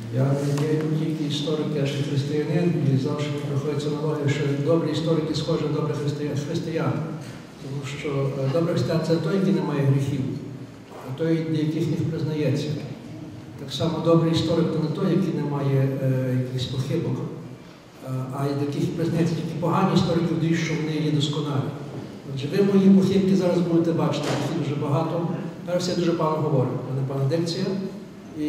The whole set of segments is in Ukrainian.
Я не є тільки історик, я ще християнин, і завжди приходиться на увагу, що добрі історики схожі на добрих християн. Тому що добрий християн – це той, який не має гріхів, а той, яких не признається. Так само добрий історик – це не той, який не має якихось похибок, а яких признається тільки погані історики, вдають, що вони є досконалі. Отже, ви мої похибки зараз будете бачити, їх дуже багато. Перше, я дуже погано говорю, в мене пана дикція. І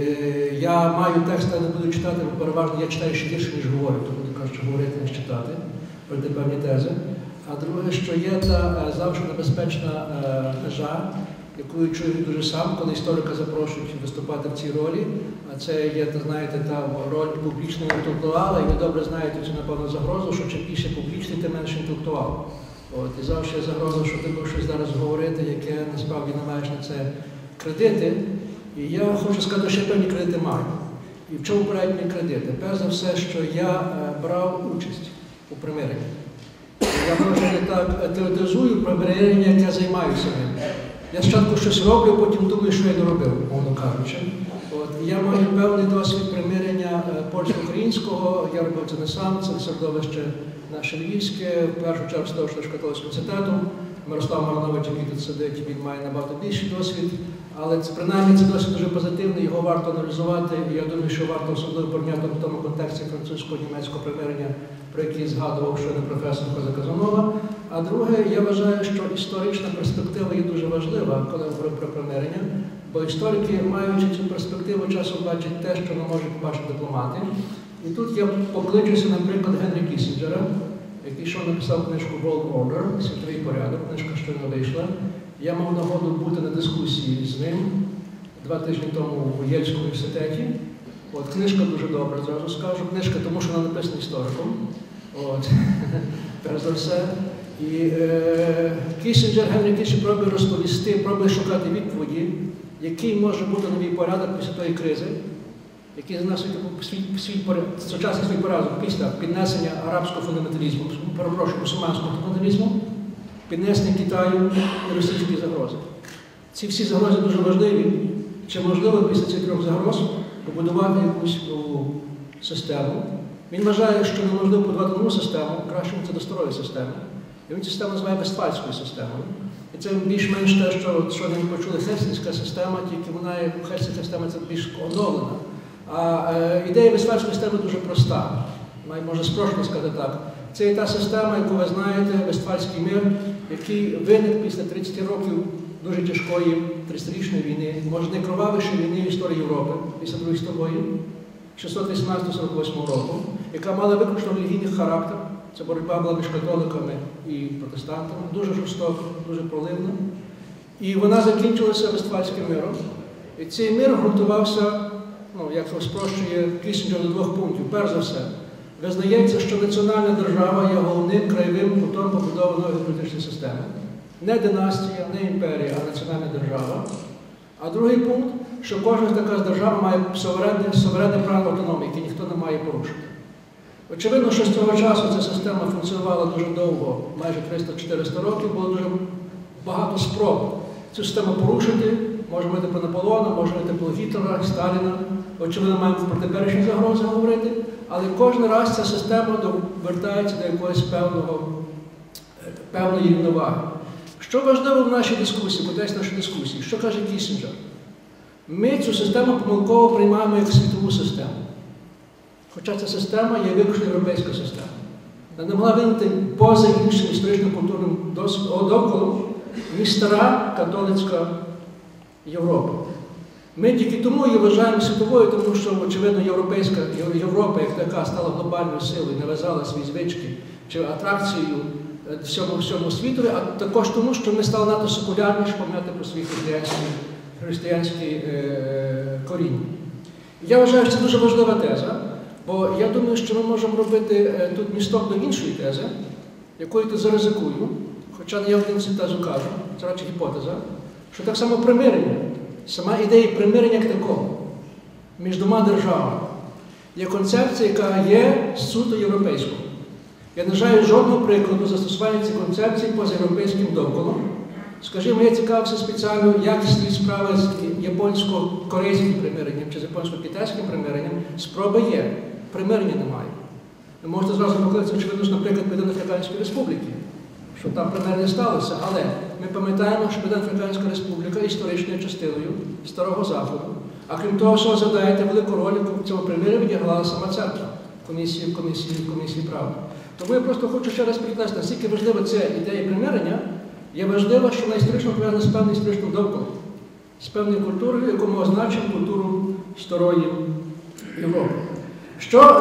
я маю текст, я не буду читати, бо переважно я читаю ще гірше, ніж говорю, тому я кажу, що говорити, ніж читати, пройти певні тези. А друге, що є та завжди небезпечна межа, яку я чую дуже сам, коли історика запрошують виступати в цій ролі. А це є, знаєте, та роль публічного інтелектуала, і ви добре знаєте цю, напевно, загрозу, що чим більше публічний, тим менше інтелектуал. І завжди є загроза, що ти будеш щось зараз говорити, яке насправді не маєш на це кредити. І я хочу сказати, що я певні кредити маю. І в чому полягають мої кредити? Перш за все, що я брав участь у примиренні. Я, може, не так теоретизую примирення, як я займаюся ним. Я спочатку щось роблю, потім думаю, що я не робив, мовно кажучи. Я маю певний досвід примирення польсько-українського, я робив це не сам, це середовище наше львівське, в першу чергу з того, що католицького університету. Мирослав Маронович, який тут сидить, він має набагато більший досвід. Але принаймні це досвід дуже позитивний, його варто аналізувати. І я думаю, що варто особливо порівняти в тому контексті французько-німецького примирення, про який згадував щойно професор Казанова. А друге, я вважаю, що історична перспектива є дуже важлива, коли говорю про примирення. Бо історики, маючи цю перспективу, часом бачать те, що не можуть побачити дипломати. І тут я покличуся, наприклад, Генрі Кіссінджера, який що написав книжку «World Order», «Світовий порядок», книжка щойно вийшла. Я мав нагоду бути на дискусії з ним 2 тижні тому в Єльському університеті. Книжка дуже добра, зразу скажу. Книжка, тому що вона написана істориком. Перш за все. І Кіссінджер, Генрі Кіссінджер пробує розповісти, пробує шукати відповіді, який може бути новий порядок після тої кризи, який зносить сучасний свій порядок після піднесення арабського фундаменталізму, перепрошую, мусульманського фундаменталізму, піднесення Китаю і російської загрози. Ці всі загрози дуже важливі. Чи можливо після цих 3 загроз побудувати якусь нову систему? Він вважає, що неможливо побудувати нову систему, краще це до старої системи. І він цю систему називає Вестфальською системою. І це більш-менш те, що ми почули, хельсінська система, тільки вона, хельсінська система, це більш оновлена. А ідея Вестфальської системи дуже проста. Можна спрощено сказати так. Це є та система, яку ви знаєте, Вестфальський мир, який виник після 30 років дуже тяжкої 30-річної війни, може найкровавішої війни в історії Європи після Другої світової, 618-48 року, яка мала виключно релігійний характер. Це боротьба була між католиками і протестантами, дуже жорстока, дуже проливна. І вона закінчилася Вестфальським миром. І цей мир ґрунтувався, як спрощує Кіссінджер, до 2 пунктів. Перш за все, визнається, що національна держава є головним краєвим путем побудови нової політичної системи. Не династія, не імперія, а національна держава. А другий пункт, що кожна така держава має суверенне право автономії, яке ніхто не має порушити. Очевидно, що з цього часу ця система функціонувала дуже довго, майже 300-400 років, було дуже багато спроб цю систему порушити. Можемо говорити про Наполеона, можемо говорити про Гітлера, Сталіна. Очевидно, маємо про теперішні загрози говорити. Але кожен раз ця система вертається до якоїсь певної рівноваги. Що важливо в нашій дискусії, кудись нашій дискусії? Що каже Кіссінджер? Ми цю систему помилково приймаємо як світову систему. Хоча ця система є виключно європейська система. Вона не могла виникнути поза іншим історичним культурним довколом, ніж стара католицька Європа. Ми тільки тому її вважаємо світовою, тому що, очевидно, Європа, як така, стала глобальною силою, нав'язала свої звички чи атракцією всьому світові, а також тому, що ми стали надто секулярні, щоб пам'ятати про свої християнські коріння. Я вважаю, що це дуже важлива теза, бо я думаю, що ми можемо робити тут місток до іншої тези, якою тут заризикую, хоча не я один цю тезу кажу, це радше гіпотеза, що так само примирення, сама ідея примирення як такого між 2 державами є концепція, яка є суто європейською. Я не знаю жодного прикладу застосування цієї концепції поза європейським довколом, Скажімо, я цікавився спеціально, як стоїть справа з японсько-корейським примиренням чи з японсько-китайським примиренням. Спроба є, примирення немає. Ви можете зразу покликати, очевидно, що, наприклад, Південно-Африканської Республіки, що там примирення сталося, але ми пам'ятаємо, що Південно-Африканська Республіка історичною частиною Старого Заходу, а крім того, що згадаєте, велику роль в цьому примирі відіграла сама церква в комісії правди. Тому я просто хочу ще раз підкреслити, наскільки важлива ця ідея примирення, є важливо, що вона історично пов'язана з певним історичним довколом, з певною культурою, яку ми означимо культуру старої Європи. Що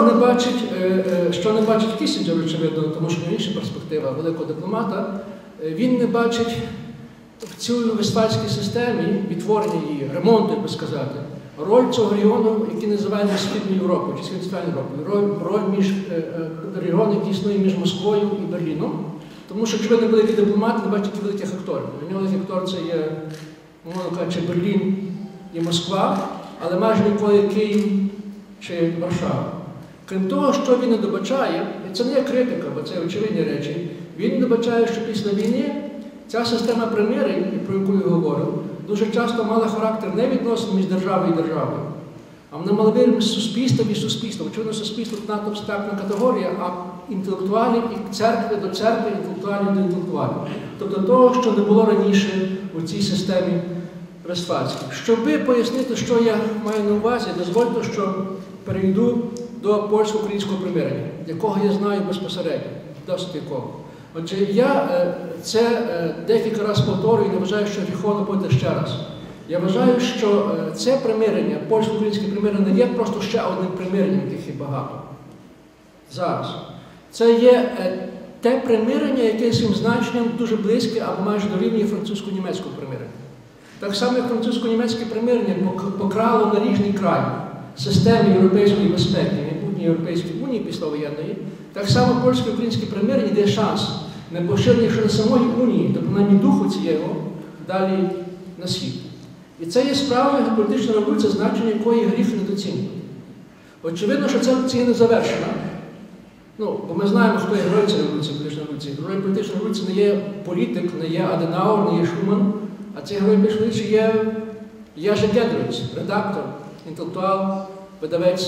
не бачить Кісінджер, очевидно, тому що інша перспектива великого дипломата, він не бачить в цій вестфальській системі, відтворення її, ремонту, як би сказати, роль цього регіону, який називаємо Східною Європою, чи Східно-Центральною Європою, роль регіону, який існує між Москвою і Берліном. Тому що, очевидно, великий дипломат не бачить великих акторів. Для нього великий актор – це є, мовно кажучи, Берлін і Москва, але майже ніколи Київ чи Варшава. Крім того, що він не добачає, і це не є критика, бо це очевидні речі, він не добачає, що після війни ця система примирень, про яку я говорив, дуже часто мала характер не відносин між державою і державою, а вона мала вирішити з суспільством і суспільством. Очевидно, суспільство – надто абстрактна категорія, а інтелектуалів і церкви до церкви, інтелектуалів до інтелектуалів. Тобто того, що не було раніше у цій системі Вестфальській. Щоб пояснити, що я маю на увазі, дозвольте, що перейду до польсько-українського примирення, якого я знаю безпосередньо, досить якого. Отже, я це декілька разів повторюю і не вважаю, що гріховно повторити ще раз. Я вважаю, що це примирення, польсько-українське примирення, не є просто ще одним примиренням, яких є багато. Зараз. Це є те примирення, яке своїм значенням дуже близьке або майже дорівнює французько-німецькому примиренню. Так само, як французько-німецьке примирення покрало наріжний край системи європейської безпеки, майбутньої Європейської Унії післявоєнної, так само польсько-українське примирення дає шанс, не поширений на самої Унії, то принаймні духу цього, далі на світ. І це є справою політичної революції, значення якої гріх недоцінювати. Очевидно, що ця революція не завершена. Бо ми знаємо, хто є герой цієї революції, політичної революції. Герой політичної революції не є політик, не є Аденауер, не є Шуман, а цей герой політичної революції є Єжи Гедрович, редактор, інтелектуал, видавець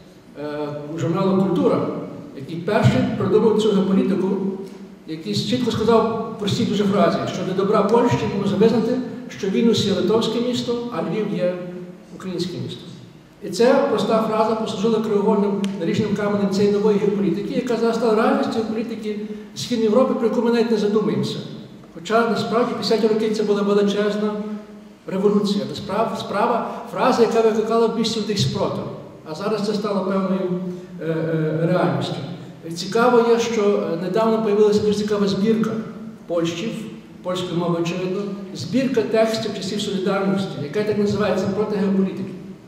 журналу «Культура», який перший придумав цю геополітику, який чітко сказав простій дуже фразі, що для добра Польщі можна визнати, що Вільнюс є литовське місто, а Львів є українське місто. І ця проста фраза послужила краєугольним наріжним каменем цієї нової геополітики, яка зараз стала реальністю політики Східної Європи, про яку ми навіть не задумуємося. Хоча, насправді, 50-ті роки це була величезна революція. Фраза, яка викликала в більшості людей спротив. А зараз це стало певною реальністю. Цікаво є, що недавно з'явилася дуже цікава збірка польської мови, очевидно, збірка текстів часів солідарності, яка так називається «Проти геополітики».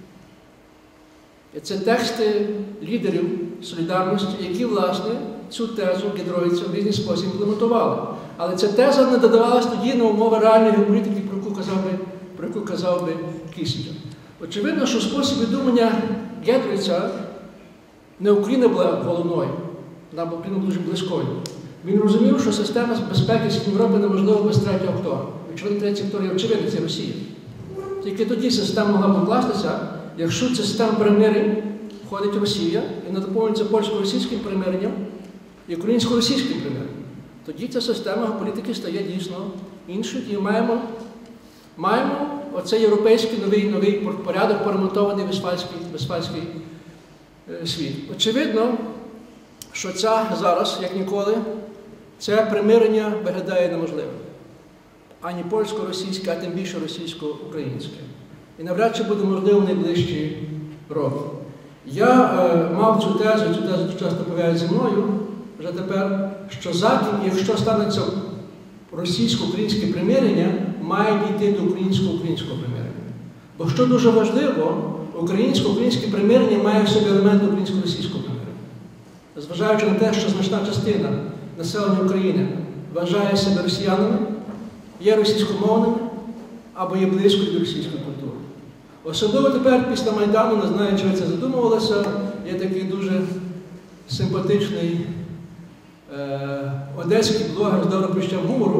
І це тексти лідерів солідарності, які, власне, цю тезу Гедровиця в різний спосіб імплементували. Але ця теза не додавалась тоді на умови реальної геополітики, про яку казав би Кісінджер. Очевидно, що в спосібі думання Гедровиця не Україна була головною, вона була дуже близькою. Він розумів, що система безпеки Східної Європи неможлива без третього актора. Очевидно, третій актор є очевидний, це Росія. Тільки тоді система могла покластися, якщо ця система примирень входить Росія і наповнюється польсько-російським примиренням і українсько-російським примиренням. Тоді ця система політики стає дійсно іншою і маємо оцей європейський новий порядок, поремонтований вестфальський світ. Очевидно, що зараз, як ніколи, це примирення виглядає неможливим. Ані польсько-російське, а тим більше російсько-українське. І навряд чи буде можливо в найближчі роки. Я мав цю тезу дуже часто пов'язану зі мною, вже тепер, що Захід, якщо станеться російсько-українське примирення, має дійти до українсько-українського примирення. Бо що дуже важливо, українсько-українське примирення має в собі елемент українсько-російського примирення. Зважаючи на те, що значна частина населення України вважає себе росіянами, є російськомовними або є близькою до російської культури. Особливо тепер, після Майдану, не знаю, чи ви це задумувалися, є такий дуже симпатичний одеський блогер з добрим почуттям гумору,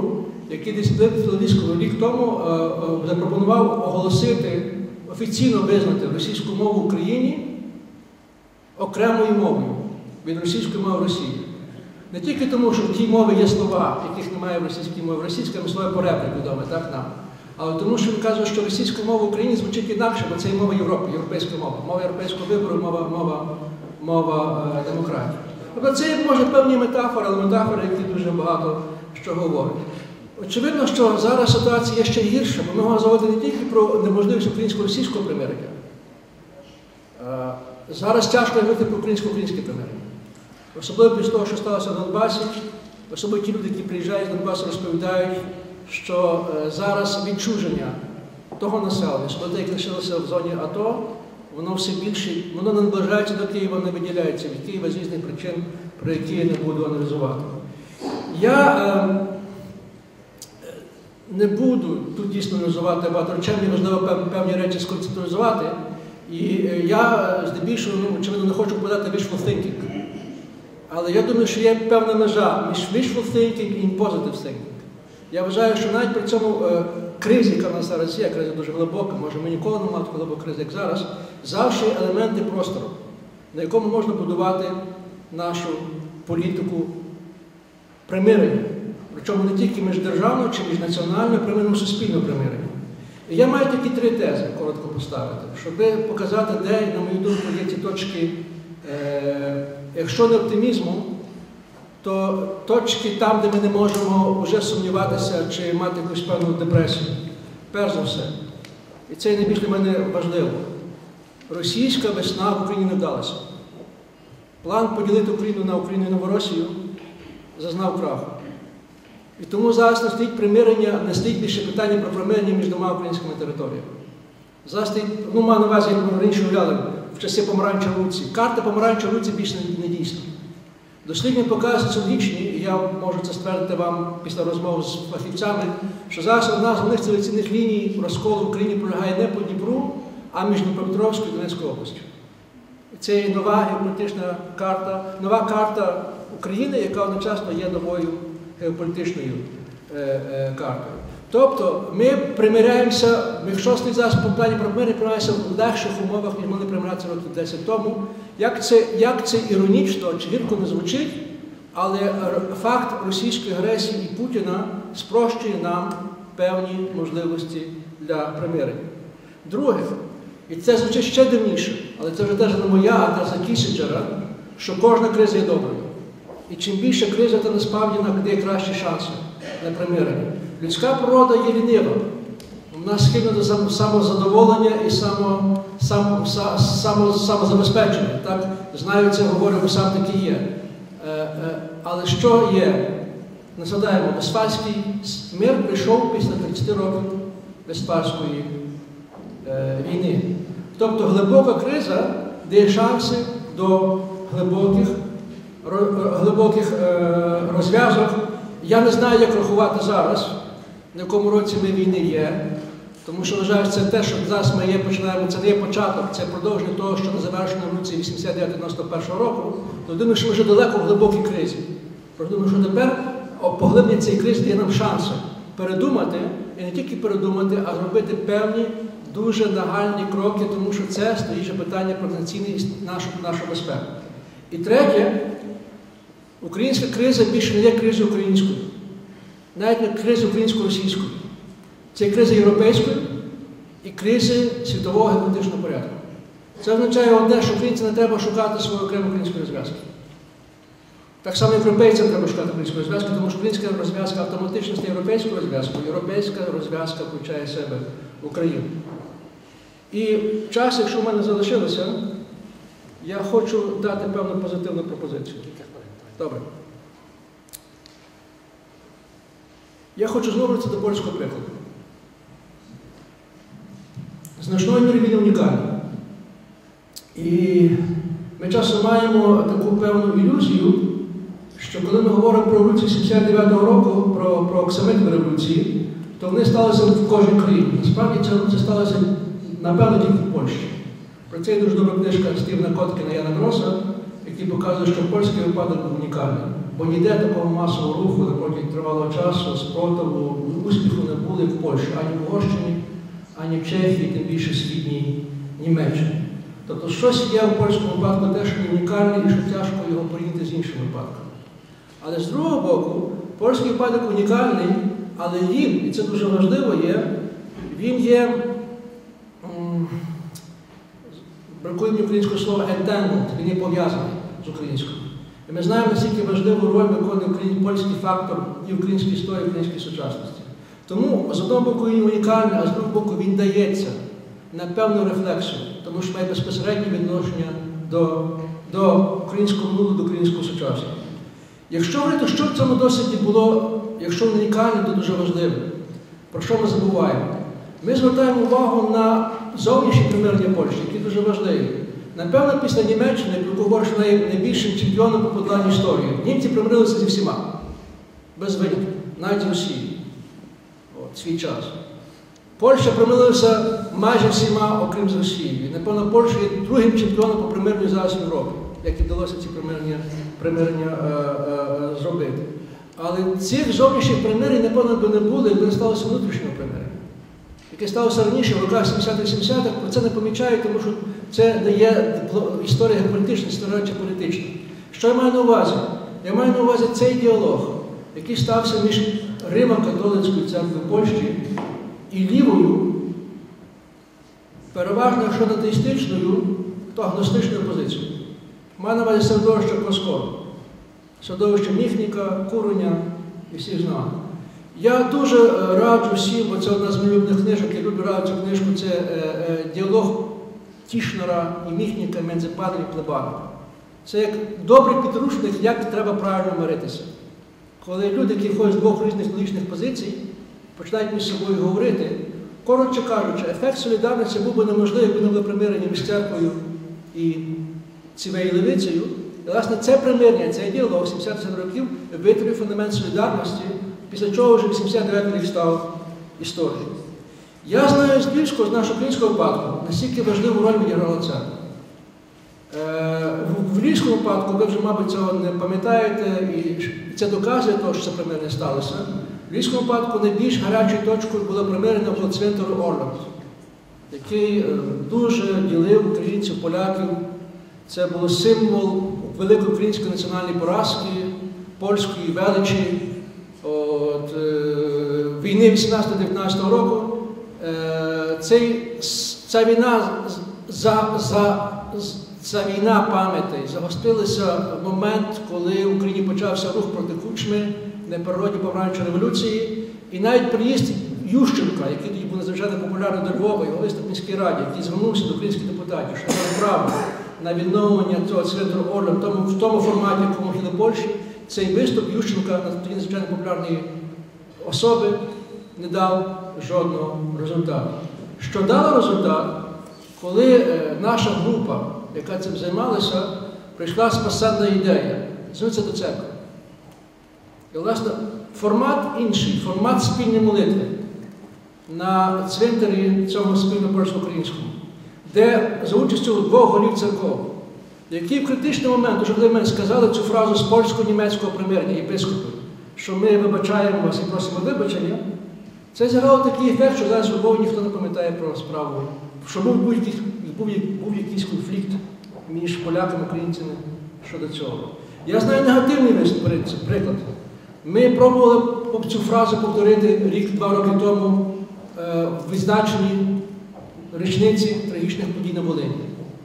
який десь рік тому запропонував оголосити, офіційно визнати російську мову в Україні окремою мовою від російської мови в Росії. Не тільки тому, що в тій мові є слова, яких немає в російській мові. Російська слово поребрик відоме, так нам. Але тому, що він каже, що російська мова в Україні звучить інакше, бо це є мова Європи, європейська мова. Мова європейського вибору, мова демократії. Тобто це є, може, певні метафори, але метафори, які дуже багато що говорять. Очевидно, що зараз ситуація є ще гірша, бо ми можемо говорити не тільки про неможливість українсько-російського примирення. Зараз тяжко говорити про українсько-українське примирення. Особливо після того, що сталося в Донбасі, особливо ті люди, які приїжджають з Донбасу, розповідають, що зараз відчуження того населення, що людей, які лишилися в зоні АТО, воно все більше, воно не наближається до Києва, не виділяється від Києва з різних причин, про які я не буду аналізувати. Я не буду тут дійсно аналізувати багато речей, мені важливо певні речі сконцентрувати. І я здебільшого, очевидно, не хочу подати wishful thinking. Але я думаю, що є певна межа між wishful thinking і positive thinking. Я вважаю, що навіть при цьому кризі, яка в нас зараз є, криза дуже глибока, може ми ніколи не мали такої глибокої кризи, як зараз, завжди елементи простору, на якому можна будувати нашу політику примирення. Причому не тільки міждержавну чи міжнаціональну, а примирення, суспільне примирення. І я маю такі три тези, коротко поставити, щоб показати, де, на мою думку, є ці точки, якщо не оптимізму, то точки там, де ми не можемо вже сумніватися чи мати якусь певну депресію. Перш за все, і це найбільш для мене важливо, російська весна в Україні не вдалася. План поділити Україну на Україну і Новоросію зазнав краху. І тому зараз не стоїть примирення, не стоїть більше питання про примирення між двома українськими територіями. Зараз стоїть, маю на увазі, як ми раніше говорили, в часи помаранчевої революції. Карта помаранчевої революції більше не дійсна. Дослідження показують соціологічні, і я можу це ствердити вам після розмов з фахівцями, що зараз одна з головних цивілізаційних ліній розколу в Україні пролягає не по Дніпру, а між Дніпропетровською і Донецькою областю. Це є нова геополітична карта, нова карта України, яка одночасно є новою геополітичною картою. Тобто ми примиряємося, якщо слід зараз по плані про примирення, примиряємося в легших умовах, ніж могли примирятися років 10 тому. Як це іронічно чи гірко не звучить, але факт російської агресії і Путіна спрощує нам певні можливості для примирення. Друге, і це звучить ще дивніше, але це вже теж не моя, а теза Кісінджера, що кожна криза є доброю. І чим більше криза, то насправді дає кращі шанси на примирення. Людська природа є лінива. Вона схильна до самозадоволення і самозабезпечення. Так? Знаю це, говорю, бо сам такий є. Але що є? Не згадаємо, Вестфальський мир прийшов після 30 років Вестфальської війни. Тобто глибока криза дає шанси до глибоких розв'язок. Я не знаю, як рахувати зараз, на якому році ми війни є, тому що, вважаю, це те, що зараз ми починаємо, це не є початок, це продовження того, що не завершено в році 89-91 року, то думаю, що ми вже далеко в глибокій кризі. Думаю, що тепер поглиблення цієї кризи дає нам шанси передумати, і не тільки передумати, а зробити певні дуже нагальні кроки, тому що це стоїть питання про національність нашу безпеку. І третє, українська криза більше не є кризою українською, навіть не кризою українсько-російською. Це криза європейської і кризи світового геополітичного порядку. Це означає одне, що українцям не треба шукати свою окрему українську розв'язку. Так само європейцям треба шукати українську розв'язку, тому що українська розв'язка автоматично стає європейською розв'язкою, європейська розв'язка включає в себе Україну. І час, якщо в мене залишилося, я хочу дати певну позитивну пропозицію. Добре. Я хочу знову вернутися до польського прикладу. Значною мірою він унікальний. І ми часом маємо таку певну ілюзію, що коли ми говоримо про революцію 79-го року, про оксамитові революції, то вони сталися в кожній країні. Насправді ця революція сталася, напевно, тільки в Польщі. Про це є дуже добра книжка Стівена Коткіна Яна Гроса, який показує, що польський випадок був унікальний. бо ніде такого масового руху на протязі тривалого часу, спротиву, успіху не були в Польщі, ані в Угорщині, ані в Чехії, тим більше в Східній Німеччині. Тобто щось є в польському випадку теж унікальне і що тяжко його порівняти з іншими випадками. Але з другого боку, польський випадок унікальний, але він, і це дуже важливо є, він є, бракує мені українського слова, entangled, він є пов'язаний з українською. І ми знаємо, наскільки важливу роль виконує польський фактор і в українській історії, і в українській сучасності. Тому, з одного боку, він унікальний, а з другого боку, він дається на певну рефлексію, тому що має безпосереднє відношення до українського минулого, до українського сучасного. Якщо говорити, що в цьому досвіді було, якщо унікальне, то дуже важливе, про що ми забуваємо? Ми звертаємо увагу на зовнішні примирення Польщі, які дуже важливі. Напевно, після Німеччини, яку говорить, що найбільшим чемпіоном по подоланню історії, німці примирилися зі всіма, без винятку, навіть з Росією, свій час. Польща примирилася майже всіма, окрім з Росією. І, напевно, Польща є другим чемпіоном по примиренню зараз в Європі, як і вдалося ці примирення зробити. Але цих зовнішніх примирень, напевно, би не було, якби не сталося внутрішнього примирення, яке сталося раніше, в роках 70-80-х, про це не помічають, тому що це не є історія геополітична, історія політична. Що я маю на увазі? Я маю на увазі цей діалог, який стався між Римо-католицькою церквою Польщі і лівою, переважно, якщо не атеїстичною, то агностичною позицією. Маю на увазі середовище Проскору, середовище Міхніка, Куруня і всіх знаних. Я дуже раджу всім, бо це одна з моїх улюблених книжок, я люблю раджу цю книжку, це діалог Тішнера і Міхніка, Мензепадр і Плебана. Це як добрий підручник, як треба правильно миритися. Коли люди, які входять з двох різних логічних позицій, починають між собою говорити, коротше кажучи, ефект солідарності був би неможливий, якби не було примирення між церквою і цією левицею. І, власне, це примирення, цей діалог 70 років витворив фундамент солідарності, після чого вже 89 рік став історією. Я знаю з Львівського, з нашого українського випадку, наскільки важливу роль відіграла церква. В Львівському випадку, ви вже, мабуть, цього не пам'ятаєте, і це доказує того, що це примирення сталося. В Львівському випадку найбільш гарячою точкою було примирення навколо цвинтару Орланд, який дуже ділив українців, поляків. Це був символ великої української національної поразки, польської величі, війни 18-19 року. Ця війна пам'яті загострилася в момент, коли в Україні почався рух проти Кучми, непереродні помаранчевої революції, і навіть приїзд Ющенка, який тоді був надзвичайно популярний до Львова, його виступ в міській раді, який звернувся до українських депутатів, що має право на відновлення цього цвинтару Орланд в тому форматі, в якому в Польщі, цей виступ Ющенка, тоді надзвичайно популярної особи, не дав жодного результату. Що дало результат, коли наша група, яка цим займалася, прийшла спасенна ідея звернутися до церкви. І, власне, формат інший, формат спільної молитви на цвинтарі цього спільно польсько-українському, де за участю двох голів церков, які в критичний момент, уже коли ми сказали цю фразу з польсько-німецького примирення єпископу, що ми вибачаємо вас і просимо вибачення, це зіграло такий ефект, що зараз у Львові ніхто не пам'ятає про справу, що був якийсь конфлікт між поляками і українцями щодо цього. Я знаю негативний приклад. Ми пробували цю фразу повторити рік-два роки тому в відзначенні річниці трагічних подій на Волині.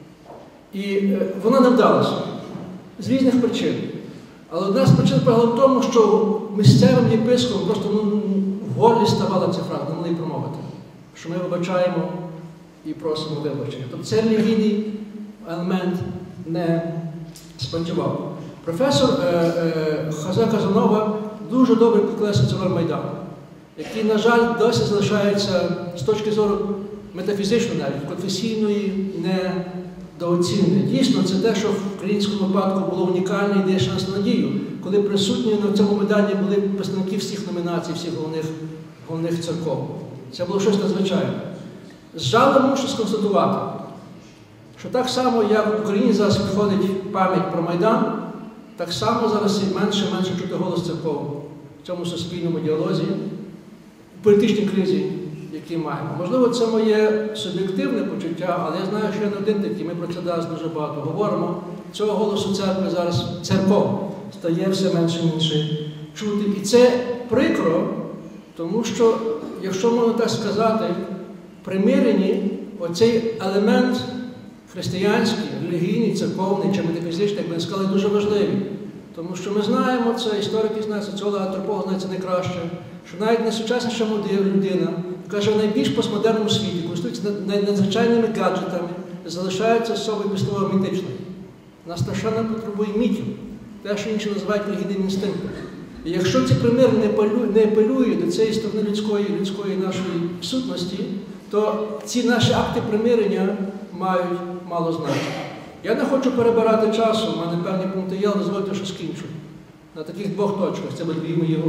І вона не вдалася з різних причин. Але одна з причин полягала в тому, що місцевим єпископом просто в горлі ставала ця фраза, не могли промовити, що ми вибачаємо і просимо вибачення. Тобто цей релігійний елемент не спрацював. Професор Хозе Казанова дуже добре підкреслив цю роль Майдану, який, на жаль, досі залишається з точки зору метафізичної, навіть конфесійної, недооцінений. Дійсно, це те, що в українському випадку було унікальне і дає шанс на надію, коли присутні на цьому Майдані були представники всіх номінацій, всіх головних церков. Це було щось надзвичайне. З жалем мушу сконстатувати, що так само, як в Україні зараз відходить пам'ять про Майдан, так само зараз менше і менше чути голос церков в цьому суспільному діалозі, в політичній кризі, які маємо. Можливо, це моє суб'єктивне почуття, але я знаю, що я не один такий, ми про це зараз дуже багато говоримо. Цього голосу церкви зараз, церков, стає все менше і менше чути. І це прикро, тому що, якщо можна так сказати, примирені оцей елемент християнський, релігійний, церковний чи метафізичний, як ми сказали, дуже важливий. Тому що ми знаємо це, історики знають, соціологи, антропологи знають це найкраще, що навіть найсучасніша людина, яка живе в найбільш постмодерному світі, користується надзвичайними гаджетами, залишається особою містовою мітичною. Вона страшенно потребує мітів, те, що інші називають релігійним інстинктом. І якщо ці примір не апелює до цієї сторони людської нашої сутності, то ці наші акти примирення мають мало значення. Я не хочу перебирати часу, у мене певні пункти є, але дозвольте, що скінчу. На таких двох точках, це будуть дві мої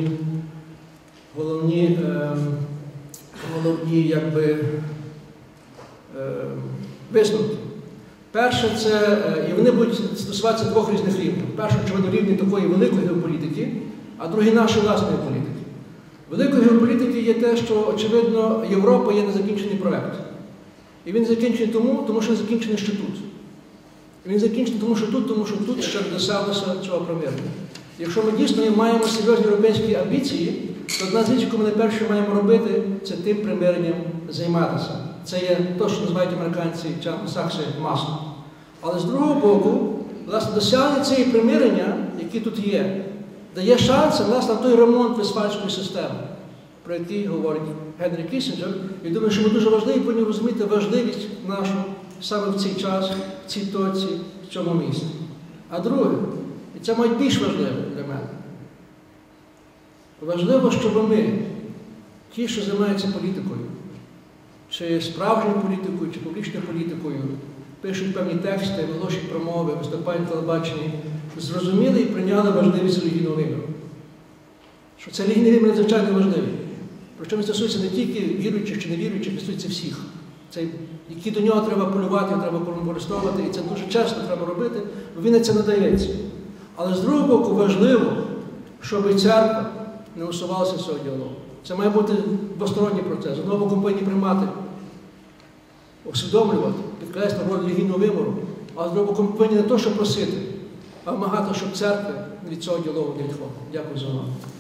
головні висновки. Перше, це, і вони будуть стосуватися двох різних рівнів. Перше, очевидно, рівні такої великої геополітики, а другий нашої власної політики. Великої геополітики є те, що, очевидно, Європа є незакінчений проєкт. І він закінчений тому що не закінчений ще тут. І він закінчений тому що тут ще не досяглося цього примирення. Якщо ми дійсно маємо серйозні європейські амбіції, то одна з речей, яку ми найперше маємо робити, це тим примиренням займатися. Це є те, що називають американці чи англосакси маслом. Але з другого боку, власне, досягнення цієї примирення, які тут є, дає шанси власне, на той ремонт Вестфальської системи, про який говорить Генрі Кіссінджер. І думаю, що ми дуже важливі повинні розуміти важливість нашу саме в цей час, в цій точці, в цьому місці. А друге, і це має більш важливе для мене, важливо, щоб ми, ті, що займаються політикою, чи справжньою політикою, чи публічною політикою, пишуть певні тексти, виголошують промови, виступають на телебаченні, зрозуміли і прийняли важливість релігійного виміру. Що це релігійний вимір надзвичайно важливий. Причому стосується не тільки віруючих чи невіруючих, стосується всіх. Це, які до нього треба полювати, треба використовувати, і це дуже часто треба робити, бо він на це надається. Але з другого боку важливо, щоб і церква не усувалася з цього діалогу. Це має бути двосторонній процес. З одного боку повинні приймати, усвідомлювати, підкреслити роль релігійного вимору, а з другого боку повинні не то, що просити, а вимагати, щоб церква від цього діалогу не відходила. Дякую за увагу.